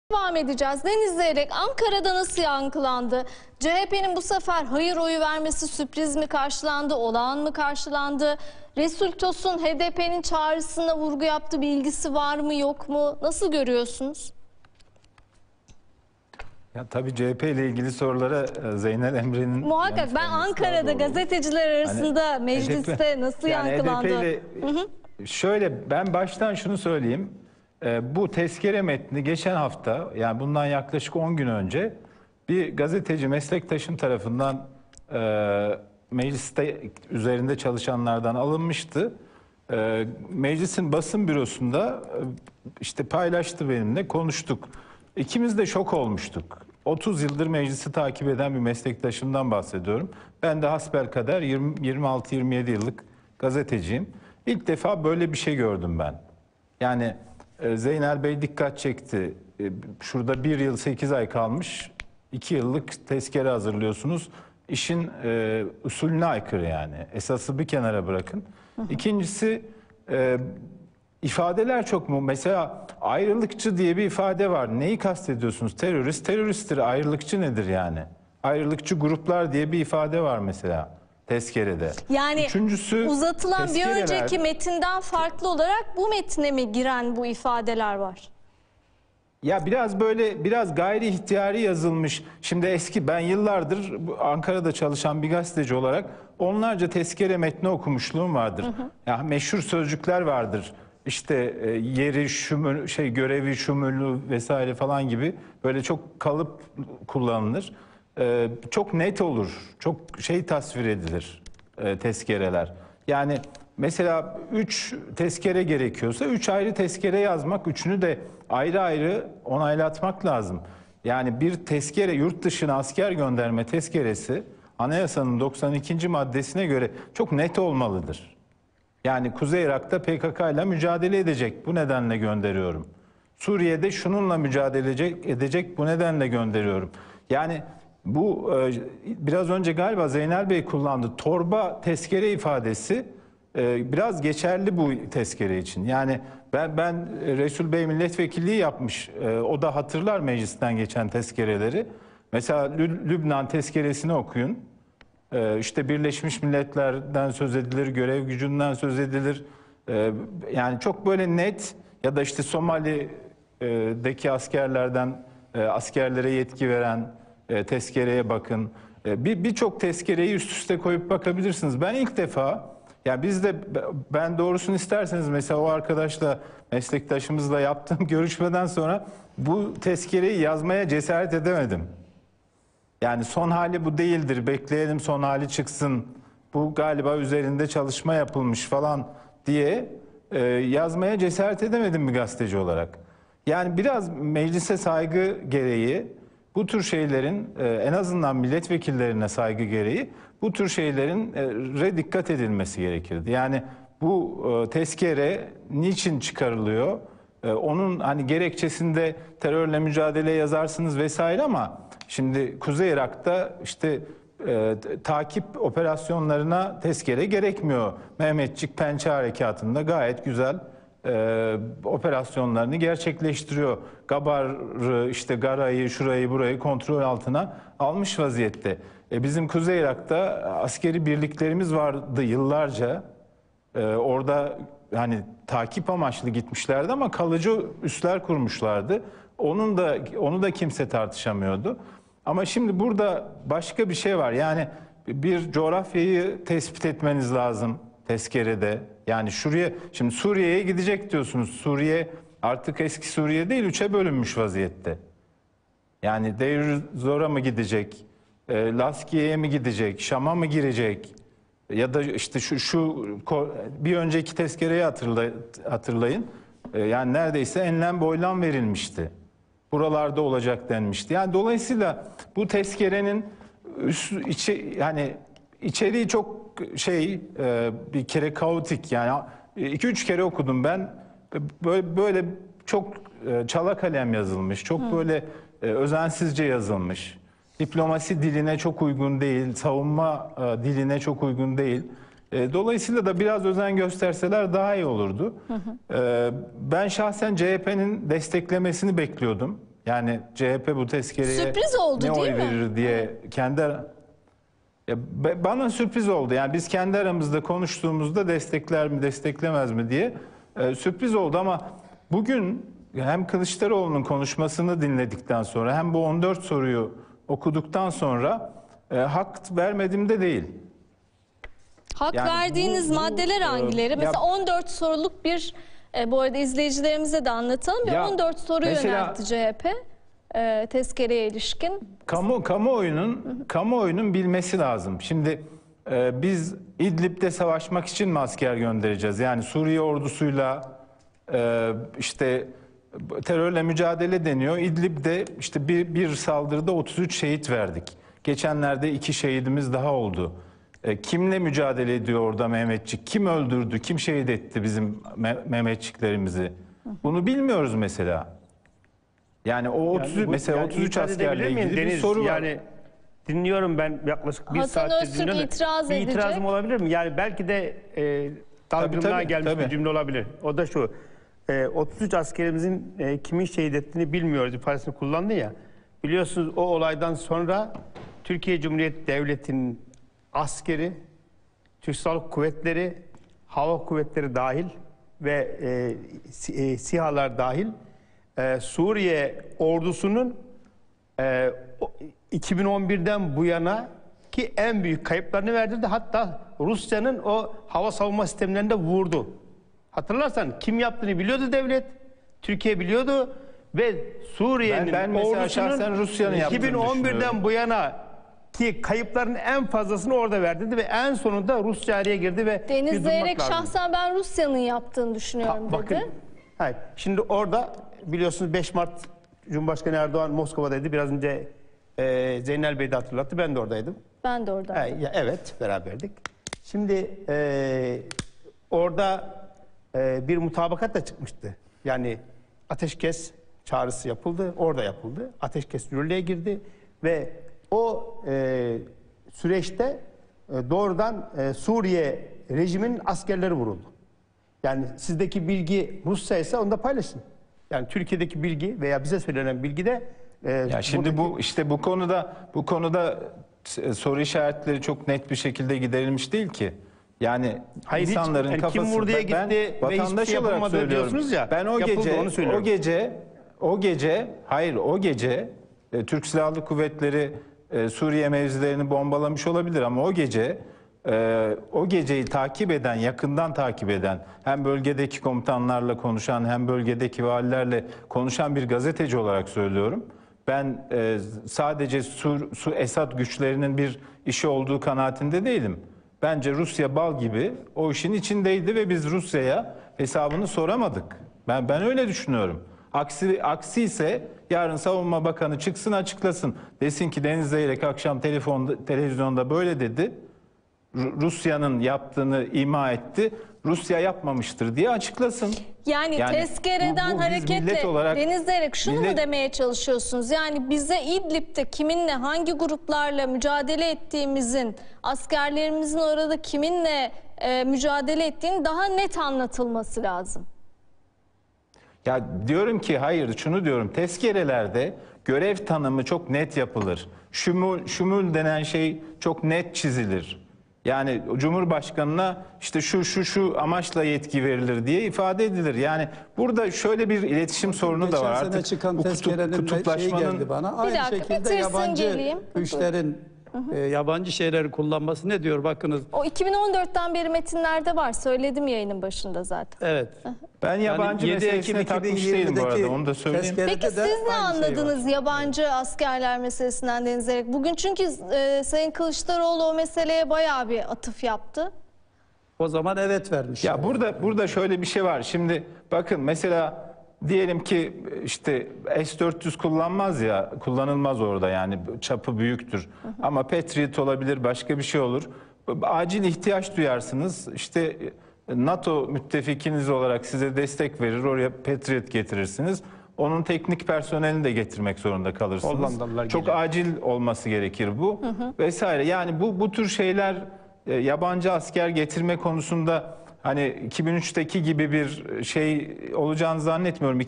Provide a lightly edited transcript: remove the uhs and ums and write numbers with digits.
Devam edeceğiz. Deniz Zeyrek Ankara'da nasıl yankılandı? CHP'nin bu sefer hayır oyu vermesi sürpriz mi karşılandı, olağan mı karşılandı? Resul Tosun HDP'nin çağrısına vurgu yaptı, bir ilgisi var mı yok mu? Nasıl görüyorsunuz? Ya tabii CHP ile ilgili sorulara Zeynel Emre'nin... Muhakkak ben Ankara'da gazeteciler arasında hani, mecliste HDP, nasıl yankılandı? HDP ile, şöyle ben baştan şunu söyleyeyim. Bu tezkere metni geçen hafta, yani bundan yaklaşık 10 gün önce bir gazeteci meslektaşım tarafından mecliste üzerinde çalışanlardan alınmıştı. Meclisin basın bürosunda işte paylaştı benimle, konuştuk. İkimiz de şok olmuştuk. 30 yıldır meclisi takip eden bir meslektaşımdan bahsediyorum. Ben de hasbelkader 26-27 yıllık gazeteciyim. İlk defa böyle bir şey gördüm ben. Yani Zeynel Bey dikkat çekti. Şurada 1 yıl 8 ay kalmış. 2 yıllık tezkere hazırlıyorsunuz. İşin usulüne aykırı yani. Esası bir kenara bırakın. İkincisi ifadeler çok mu? Mesela ayrılıkçı diye bir ifade var. Neyi kastediyorsunuz? Terörist, teröristtir. Ayrılıkçı nedir yani? Ayrılıkçı gruplar diye bir ifade var mesela tezkerede. Yani üçüncüsü, uzatılan bir önceki metinden farklı olarak bu metne mi giren bu ifadeler var? Ya biraz böyle, biraz gayri ihtiyari yazılmış. Şimdi eski, ben yıllardır Ankara'da çalışan bir gazeteci olarak onlarca tezkere metni okumuşluğum vardır. Ya meşhur sözcükler vardır. İşte yeri, şumul, görevi, şumulu vesaire falan gibi böyle çok kalıp kullanılır. Çok net olur. Çok tasvir edilir tezkereler. Yani mesela 3 tezkere gerekiyorsa 3 ayrı tezkere yazmak, üçünü de ayrı ayrı onaylatmak lazım. Yani bir tezkere, yurt dışına asker gönderme tezkeresi Anayasanın 92. maddesine göre çok net olmalıdır. Yani Kuzey Irak'ta PKK ile mücadele edecek, bu nedenle gönderiyorum. Suriye'de şununla mücadele edecek, bu nedenle gönderiyorum. Yani bu biraz önce galiba Zeynel Bey kullandı. Torba tezkere ifadesi biraz geçerli bu tezkere için. Yani ben Resul Bey milletvekilliği yapmış. O da hatırlar meclisten geçen tezkereleri. Mesela Lübnan tezkeresini okuyun. İşte Birleşmiş Milletler'den söz edilir, görev gücünden söz edilir. Yani çok böyle net, ya da işte Somali'deki askerlerden askerlere yetki veren tezkereye bakın. Birçok tezkereyi üst üste koyup bakabilirsiniz. Ben ilk defa, ya biz de, ben doğrusunu isterseniz mesela o arkadaşla, meslektaşımızla yaptığım görüşmeden sonra bu tezkereyi yazmaya cesaret edemedim. Yani son hali bu değildir, bekleyelim son hali çıksın, bu galiba üzerinde çalışma yapılmış falan diye yazmaya cesaret edemedim bir gazeteci olarak. Yani biraz meclise saygı gereği, bu tür şeylerin en azından milletvekillerine saygı gereği bu tür şeylerin dikkat edilmesi gerekirdi. Yani bu tezkere niçin çıkarılıyor? Onun hani gerekçesinde terörle mücadele yazarsınız vesaire, ama şimdi Kuzey Irak'ta işte takip operasyonlarına tezkere gerekmiyor. Mehmetçik Pençe Harekatı'nda gayet güzel operasyonlarını gerçekleştiriyor. Gabar'ı, işte Gara'yı, şurayı burayı kontrol altına almış vaziyette. Bizim Kuzey Irak'ta askeri birliklerimiz vardı yıllarca. Orada hani takip amaçlı gitmişlerdi ama kalıcı üsler kurmuşlardı. Onu da kimse tartışamıyordu. Ama şimdi burada başka bir şey var. Yani bir coğrafyayı tespit etmeniz lazım tezkerede. Yani şuraya, şimdi Suriye'ye gidecek diyorsunuz. Suriye artık eski Suriye değil, 3'e bölünmüş vaziyette. Yani Deir Zor'a mı gidecek? Laskiye'ye mi gidecek? Şam'a mı girecek? Ya da işte şu bir önceki tezkereyi hatırlayın. Yani neredeyse enlem boylam verilmişti. Buralarda olacak denmişti. Yani dolayısıyla bu tezkerenin yani içeriği çok bir kere kaotik. Yani 2-3 kere okudum ben. Böyle çok çala kalem yazılmış. Çok böyle özensizce yazılmış. Diplomasi diline çok uygun değil, savunma diline çok uygun değil. Dolayısıyla da biraz özen gösterseler daha iyi olurdu. Ben şahsen CHP'nin desteklemesini bekliyordum. Yani CHP bu tezkereye Sürpriz oldu ne oy değil mi? verir diye bana sürpriz oldu. Yani biz kendi aramızda konuştuğumuzda destekler mi desteklemez mi diye sürpriz oldu ama bugün hem Kılıçdaroğlu'nun konuşmasını dinledikten sonra hem bu 14 soruyu okuduktan sonra hak vermedim de değil. Hak Yani verdiğiniz bu, maddeler hangileri? ya- Mesela 14 soruluk bir, bu arada izleyicilerimize de anlatalım. Bir Ya 14 soru mesela- yöneltti CHP tezkereye ilişkin. Kamuoyunun bilmesi lazım. Şimdi biz İdlib'de savaşmak için mi asker göndereceğiz? Yani Suriye ordusuyla işte terörle mücadele deniyor. İdlib'de işte bir saldırıda 33 şehit verdik. Geçenlerde 2 şehidimiz daha oldu. Kimle mücadele ediyor orada Mehmetçik? Kim öldürdü? Kim şehit etti bizim Mehmetçiklerimizi? Bunu bilmiyoruz mesela. Yani o 30 mesela 33 itiraz askerle edebilir miyim ilgili bir Deniz? soru var. Yani dinliyorum ben yaklaşık bir Hasan saattir Öztürk dinliyorum. itiraz Bir edecek. itirazım olabilir mi? Yani belki de dalgınlığa tabii, gelmiş tabii. bir cümle olabilir. O da şu. 33 askerimizin kimin şehit ettiğini bilmiyoruz ifadesini kullandı ya. Biliyorsunuz o olaydan sonra Türkiye Cumhuriyeti Devleti'nin askeri, Türk Silahlı Kuvvetleri, Hava Kuvvetleri dahil ve SİHA'lar dahil Suriye ordusunun 2011'den bu yana ki en büyük kayıplarını verdirdi. Hatta Rusya'nın o hava savunma sistemlerinde vurdu. Hatırlarsan kim yaptığını biliyordu devlet. Türkiye biliyordu ve Suriye'nin Ben mesela şahsen ordusunun Rusya'nın yaptığını 2011'den düşünüyorum. bu yana ki kayıpların en fazlasını orada verdirdi ve en sonunda Rusya araya girdi ve Deniz bir durmak Zeyrek lazım. şahsen ben Rusya'nın yaptığını düşünüyorum dedi. Bakın, hayır. Şimdi orada biliyorsunuz 5 Mart Cumhurbaşkanı Erdoğan Moskova'daydı. Biraz önce Zeynel Bey de hatırlattı. Ben de oradaydım. Ben de oradaydım. Evet, beraberdik. Şimdi orada bir mutabakat da çıkmıştı. Yani ateşkes çağrısı yapıldı. Orada yapıldı. Ateşkes yürürlüğe girdi ve o süreçte doğrudan Suriye rejiminin askerleri vuruldu. Yani sizdeki bilgi Rusya ise onu da paylaşın. Yani Türkiye'deki bilgi veya bize söylenen bilgi de Ya şimdi bu işte bu konuda soru işaretleri çok net bir şekilde giderilmiş değil ki. Yani Hayır, hiç, insanların yani kim kafası vurduya gitti ben ve vatandaş hiçbir şey olarak yapılmadı söylüyorum. diyorsunuz ya, Ben yapıldı, onu söylüyorum. o gece Türk Silahlı Kuvvetleri Suriye mevzilerini bombalamış olabilir ama o geceyi yakından takip eden, hem bölgedeki komutanlarla konuşan hem bölgedeki valilerle konuşan bir gazeteci olarak söylüyorum. Ben sadece Esad güçlerinin bir işi olduğu kanaatinde değilim. Bence Rusya bal gibi o işin içindeydi ve biz Rusya'ya hesabını soramadık. Ben öyle düşünüyorum. Aksi ise yarın Savunma Bakanı çıksın açıklasın. Desin ki Deniz Zeyrek akşam televizyonda böyle dedi. Rusya'nın yaptığını ima etti. Rusya yapmamıştır diye açıklasın. Yani tezkereden biz hareketle millet olarak- Deniz Zeyrek şunu mu millet- demeye çalışıyorsunuz? Yani bize İdlib'de kiminle, hangi gruplarla mücadele ettiğimizin, askerlerimizin orada kiminle mücadele ettiğini daha net anlatılması lazım. Ya diyorum ki hayır, şunu diyorum, tezkerelerde görev tanımı çok net yapılır. Şumul denen şey çok net çizilir. Yani Cumhurbaşkanına işte şu amaçla yetki verilir diye ifade edilir. Yani burada şöyle bir iletişim sorunu da var. Geçen sene Artık çıkan bu tezkerenin şeyi geldi bana. Aynı dakika, şekilde bitirsin, yabancı geleyim. güçlerin yabancı şeyleri kullanması ne diyor bakınız. O 2014'ten beri metinlerde var. Söyledim yayının başında zaten. Evet. Ben yabancı Yani 7 meselesine Ekim takmış değilim bu arada, onu da söyleyeyim. tezkerede Peki de siz ne aynı şey var. anladınız yabancı askerler meselesinden Deniz Zeyrek? Bugün çünkü Sayın Kılıçdaroğlu o meseleye bayağı bir atıf yaptı. O zaman evet vermiş. Ya burada şöyle bir şey var. Şimdi bakın mesela diyelim ki işte S-400 kullanılmaz orada, yani çapı büyüktür. Ama Patriot olabilir, başka bir şey olur. Acil ihtiyaç duyarsınız. İşte NATO müttefikiniz olarak size destek verir, oraya Patriot getirirsiniz. Onun teknik personelini de getirmek zorunda kalırsınız. Hollandalılar Çok geliyor. acil olması gerekir bu vesaire. Yani bu tür şeyler, yabancı asker getirme konusunda hani 2003'teki gibi bir şey olacağını zannetmiyorum.